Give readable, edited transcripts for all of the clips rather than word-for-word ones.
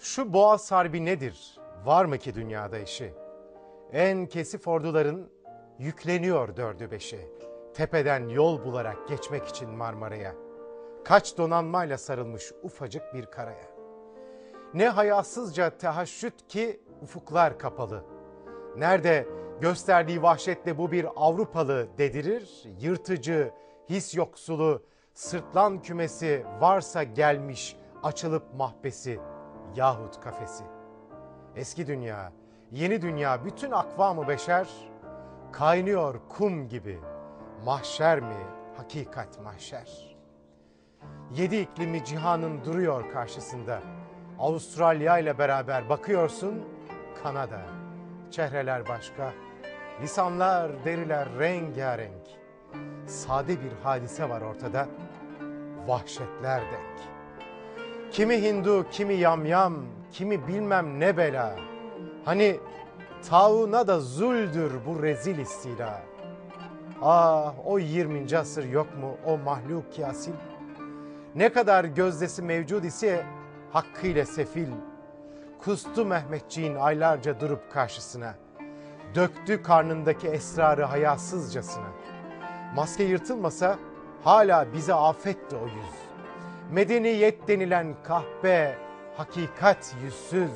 Şu Boğaz Harbi nedir? Var mı ki dünyada eşi? En kesif orduların yükleniyor dördü beşi. Tepeden yol bularak geçmek için Marmara'ya. Kaç donanmayla sarılmış ufacık bir karaya. Ne hayasızca tehaşüt ki ufuklar kapalı. Nerede gösterdiği vahşetle bu bir Avrupalı dedirir, yırtıcı, his yoksulu, sırtlan kümesi varsa gelmiş açılıp mahbesi yahut kafesi. Eski dünya, yeni dünya, bütün akvamı beşer, kaynıyor kum gibi. Mahşer mi, hakikat mahşer. Yedi iklimi cihanın duruyor karşısında. Avustralya ile beraber bakıyorsun, Kanada. Çehreler başka, lisanlar, deriler rengarenk. Sade bir hadise var ortada, vahşetler denk. Kimi Hindu, kimi yamyam, kimi bilmem ne bela. Hani tauna da zuldür bu rezil istila. Ah, o 20. asır yok mu o mahluk ki asil? Ne kadar gözdesi mevcud ise hakkıyla sefil. Kustu Mehmetçiğin aylarca durup karşısına. Döktü karnındaki esrarı hayasızcasına. Maske yırtılmasa hala bize afetti o yüz. Medeniyet denilen kahpe, hakikat yüzsüz.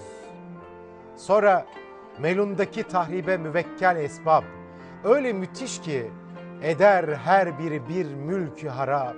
Sonra melundaki tahribe müvekkel esbab. Öyle müthiş ki eder her biri bir mülkü harap.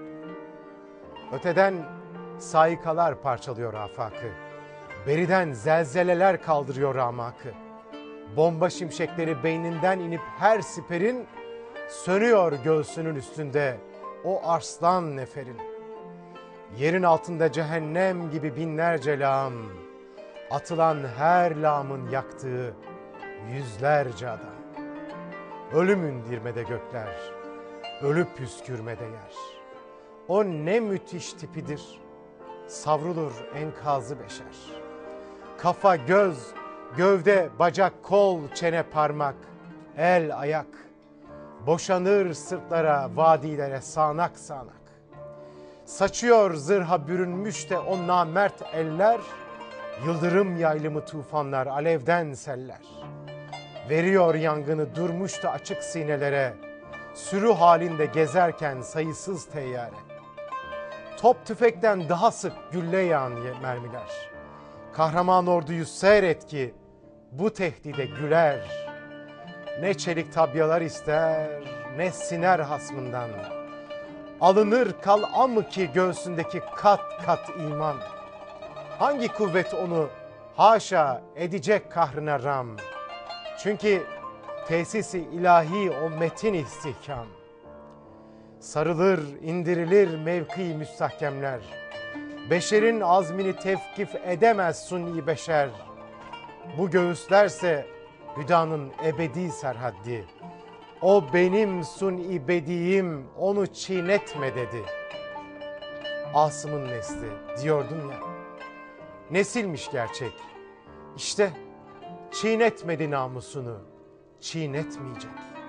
Öteden saikalar parçalıyor afakı. Beriden zelzeleler kaldırıyor amakı. Bomba şimşekleri beyninden inip her siperin sönüyor göğsünün üstünde o arslan neferin. Yerin altında cehennem gibi binlerce lağım, atılan her lağımın yaktığı yüzlerce adam. Ölüm indirmede gökler, ölüp püskürmede yer. O ne müthiş tipidir, savrulur enkazı beşer. Kafa, göz, gövde, bacak, kol, çene, parmak, el, ayak. Boşanır sırtlara, vadilere sağanak sağanak. Saçıyor zırha bürünmüş de o namert eller, yıldırım yaylımı tufanlar, alevden seller. Veriyor yangını durmuş da açık sinelere, sürü halinde gezerken sayısız teyyare. Top tüfekten daha sık gülle yağan mermiler. Kahraman orduyu seyret ki bu tehdide güler. Ne çelik tabyalar ister, ne siner hasmından. Alınır kal'a mı ki göğsündeki kat kat iman. Hangi kuvvet onu haşa edecek kahrına ram. Çünkü tesisi ilahi o metin istihkam. Sarılır, indirilir mevki müstahkemler. Beşerin azmini tevkif edemez suni beşer. Bu göğüslerse hüdanın ebedi serhaddi. O benim suni bediyim, onu çiğnetme dedi. Asım'ın nesli diyordum ya. Nesilmiş gerçek. İşte çiğnetmedi namusunu, çiğnetmeyecek.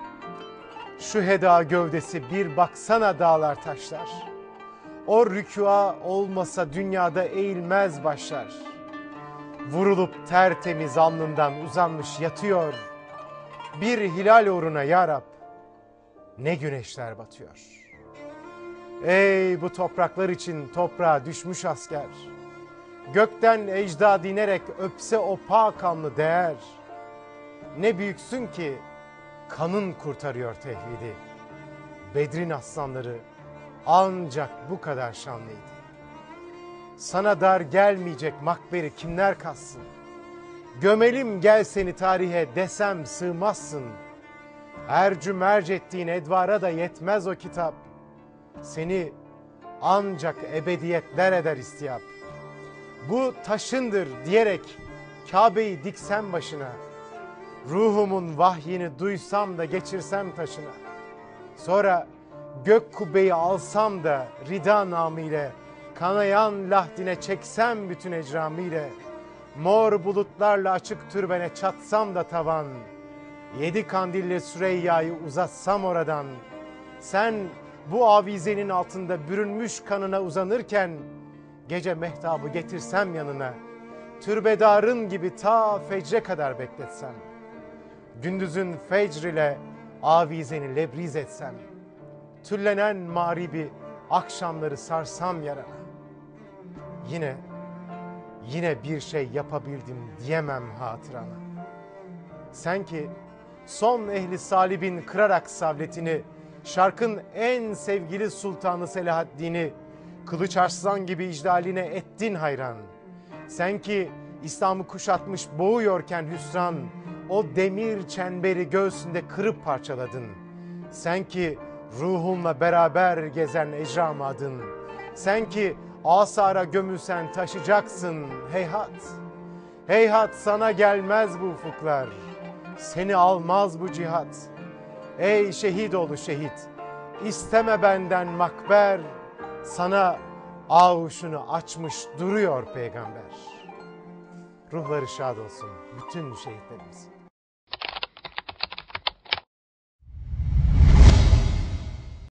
Şu heda gövdesi bir baksana dağlar taşlar. O rükûa olmasa dünyada eğilmez başlar. Vurulup tertemiz alnından uzanmış yatıyor. Bir hilal uğruna ya Rab, ne güneşler batıyor. Ey bu topraklar için toprağa düşmüş asker. Gökten ecdad inerek öpse o pak kanlı değer. Ne büyüksün ki kanın kurtarıyor tevhidi. Bedrin aslanları ancak bu kadar şanlıydı. Sana dar gelmeyecek makberi kimler kassın? Gömelim gel seni tarihe desem sığmazsın. Ercü merc ettiğin edvara da yetmez o kitap. Seni ancak ebediyetler eder istiyap. Bu taşındır diyerek Kabe'yi diksem başına. Ruhumun vahyini duysam da geçirsem taşına. Sonra gök kubbeyi alsam da rida namıyla kanayan lahdine çeksem bütün ecramıyla. Mor bulutlarla açık türbene çatsam da tavan. 7 kandille Süreyya'yı uzatsam oradan. Sen bu avizenin altında bürünmüş kanına uzanırken gece mehtabı getirsem yanına. türbedarın gibi ta fecre kadar bekletsem, gündüzün fecr ile avizeni lebriz etsem, tüllenen mağribi akşamları sarsam yarana, yine bir şey yapabildim diyemem hatırana. Sen ki son ehli salibin kırarak savletini, şarkın en sevgili sultanı Selahaddin'i, Kılıç Arslan gibi icdaline ettin hayran. Sen ki İslam'ı kuşatmış boğuyorken hüsran, o demir çemberi göğsünde kırıp parçaladın. Sen ki ruhunla beraber gezen ecram adın. Sen ki asara gömülsen taşacaksın heyhat. Heyhat sana gelmez bu ufuklar, seni almaz bu cihat. Ey şehit oğlu şehit, isteme benden makber, sana avuşunu açmış duruyor peygamber. Ruhları şad olsun bütün şehitlerimiz.